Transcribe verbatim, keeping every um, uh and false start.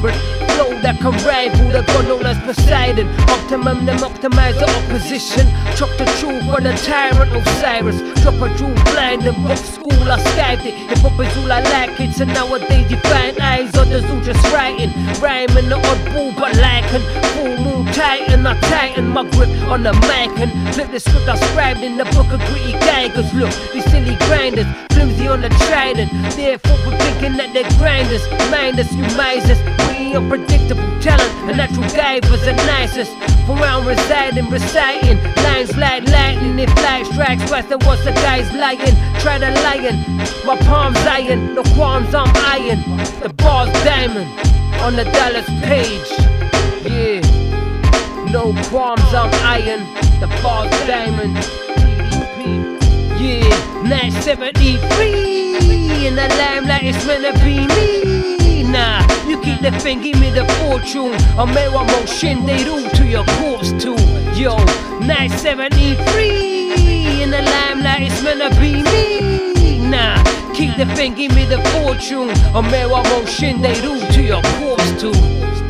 pirate. Flow that can rival the god known as Poseidon. Optimum, them optimize the opposition. Chop the truth for the tyrant Osiris. Drop a jewel blind and book school, I skived it. Hip hop is all I like it, so nowadays you find eyes on the zoo just writing. Rhyming the oddball but liking. Full moon tighten, I tighten my grip on the mic and flip the script I scribed in the book of gritty gangers. Look, these silly grinders, flimsy on the trident. Therefore we're thinking that they're grinders. Mind us, you misers. We unpredictable talent, a natural guy was the nicest. From around residing, reciting lines like lightning. If light strikes twice, then what's the guy's lying? Try the lion, my palms iron, no qualms, I'm iron. The bar's diamond on the Dallas page. Yeah, no qualms, I'm iron. The bar's diamond. Yeah, nine seventy-three in the limelight, it's meant to be me. Nah, you keep the thing, give me the fortune. I'll make one more shinderu to your corpse too. Yo, nine seventy-three in the limelight, it's meant to be me. Nah, keep the thing, give me the fortune. I'll make one more shinderu to your corpse too.